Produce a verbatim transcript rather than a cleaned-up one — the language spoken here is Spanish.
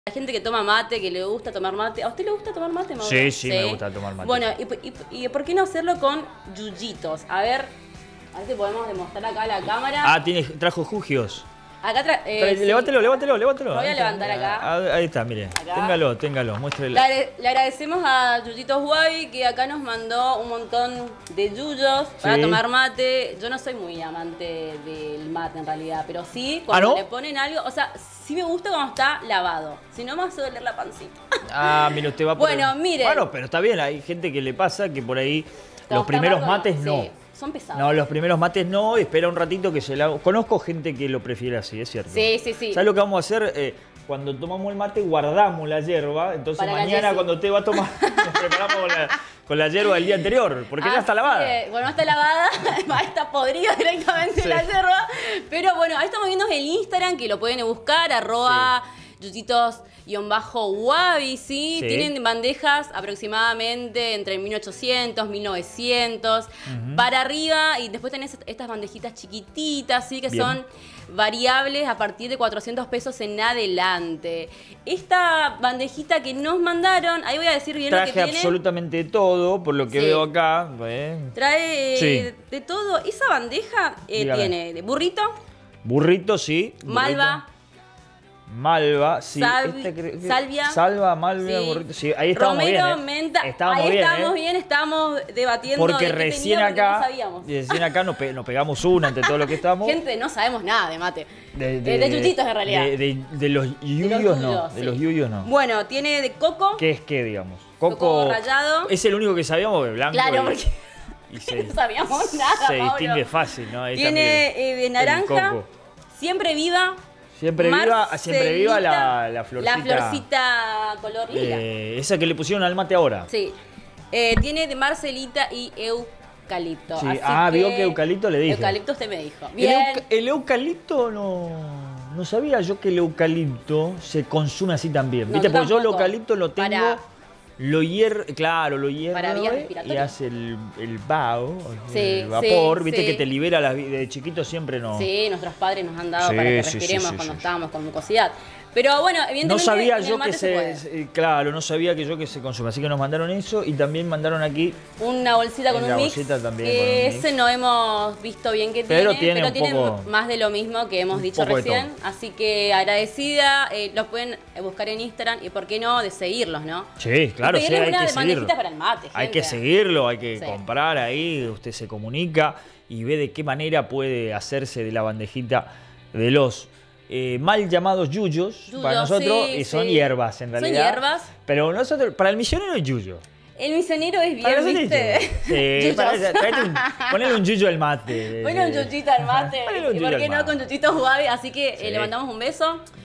Hay gente que toma mate, que le gusta tomar mate. ¿A usted le gusta tomar mate, Mauro? Sí, sí, sí, me gusta tomar mate. Bueno, y, y, y ¿por qué no hacerlo con yuyitos? A ver, a ver si podemos demostrar acá a la cámara. Ah, tiene, trajo jugios. Acá tra eh, Trae, sí. Levántelo, levántelo, levántelo. Lo voy a levantar acá. Ahí está, mire. Acá. Téngalo, téngalo, muéstrele. Le, le agradecemos a Yuyitos Guavi que acá nos mandó un montón de yuyos para Sí. tomar mate. Yo no soy muy amante del mate en realidad, pero sí cuando ¿Ah, no? le ponen algo, o sea, sí me gusta cuando está lavado. Si no me hace doler la pancita. Ah, mire, usted va por Bueno, el... miren. Bueno, pero está bien, hay gente que le pasa que por ahí Como los primeros está amargo, mates no. Sí, son pesados. No, los primeros mates no, espera un ratito que se la... Conozco gente que lo prefiere así, es cierto. Sí, sí, sí. ¿Sabes lo que vamos a hacer? Eh, cuando tomamos el mate guardamos la hierba, entonces Para la mañana Jessie. cuando usted va a tomar, nos preparamos con la, con la hierba del día anterior, porque ya está Así lavada. es. Bueno, está lavada, está podrida directamente Sí. la yerba. Pero bueno, ahí estamos viendo el Instagram, que lo pueden buscar, arroba yuyitos-guavi, ¿sí? Sí. Tienen bandejas aproximadamente entre mil ochocientos, mil novecientos, Ujú. para arriba, y después tenés estas bandejitas chiquititas, ¿sí? Que Bien. son variables a partir de cuatrocientos pesos en adelante. Esta bandejita que nos mandaron, ahí voy a decir bien lo que Traje tiene. absolutamente todo, por lo que Sí. veo acá. ¿eh? Trae Sí. eh, de todo. Esa bandeja eh, Dígame. tiene de burrito, Burrito, sí. burrito. malva, Malva, sí. Salvi- Este creo que- salvia. Salva, malva, Sí. burrito. Sí, ahí estamos romero, bien. ¿eh? menta. Estábamos ahí bien, estamos ¿eh? bien, estamos debatiendo Porque de qué recién tenía, porque acá, no sabíamos. recién acá nos, pe- nos pegamos una entre todo lo que estamos. Gente, no sabemos nada de mate. de, Eh, de yuyitos, en realidad. De, de- de los De los yuyos no. yuyos, De sí. los yuyos no. Bueno, tiene de coco. ¿Qué es qué, digamos? Coco Coco, rallado. Es el único que sabíamos de blanco. Claro, y- porque y se, no sabíamos nada, se Mauro. distingue fácil, ¿no? Ahí Tiene también eh, de el naranja, coco. siempre viva. Siempre viva, siempre viva la, Marcelita, la florcita. La florcita color lila. eh, esa que le pusieron al mate ahora. Sí. Eh, tiene de Marcelita y eucalipto. Sí. así Ah, vio que eucalipto le dije. Eucalipto usted me dijo. El, Bien. euca- el eucalipto no, no sabía yo que el eucalipto se consume así también. No, ¿Viste? yo Porque yo el tampoco. eucalipto lo tengo, Para- lo hierro, claro, lo hierro Para vías y respiratorias. hace el, el vaho, Sí, el vapor, sí, viste sí. que te libera la, vi- de chiquito siempre no. Sí, nuestros padres nos han dado Sí, para que sí, sí, respiremos sí, cuando sí. estábamos con mucosidad. Pero bueno, evidentemente No sabía en el yo mate que se puede. se, eh, claro, no sabía que yo que se consume, así que nos mandaron eso y también mandaron aquí. Una bolsita con En la un mix. bolsita también que con un mix. ese no hemos visto bien que Pero tiene, tiene pero un tiene poco- más de lo mismo que hemos un dicho poco de recién. todo. Así que agradecida, eh, los pueden buscar en Instagram y por qué no, de seguirlos, ¿no? Sí, claro, y sí, pedirles hay una que bandejita seguirlo. para el mate, Hay gente. que seguirlo, hay que Sí. comprar ahí, usted se comunica y ve de qué manera puede hacerse de la bandejita de los eh, mal llamados yuyos, Yuyos, para nosotros, sí, y son sí. hierbas en Son realidad. hierbas. Pero nosotros, para el misionero es yuyo. El misionero es Para bien, nosotros es ¿viste? yuyo. Sí, Yuyos. para- traete un- ponele un yuyo al mate. Bueno, un yuyito al mate. Ponele un ¿Y yuyo por al qué no mate. con yuyitos guavi? Así que eh, Sí. le mandamos un beso.